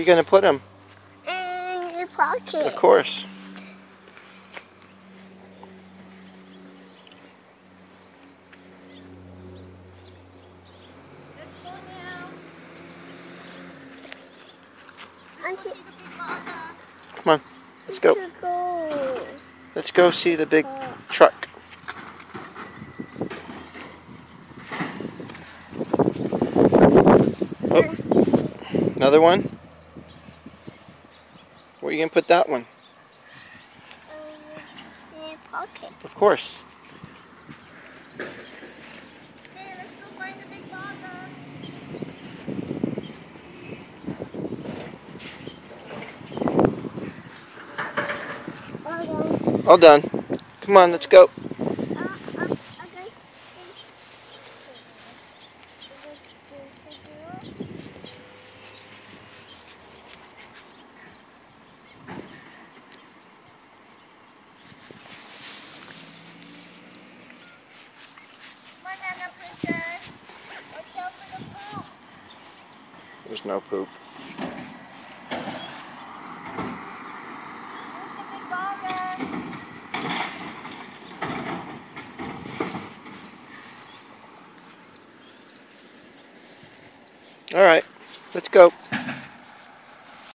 you going to put them? In your pocket. Of course. Let's go now. I Let's go see the big bugger. Come on, let's go. Let's go see the big truck. Oh, another one? Where are you going to put that one? In your pocket. Of course. Hey, let's go find the big bugger. All done. Come on, let's go. Okay. Come on, Nana Princess. Watch out for the poop. There's no poop. Where's the big bugger? All right, let's go.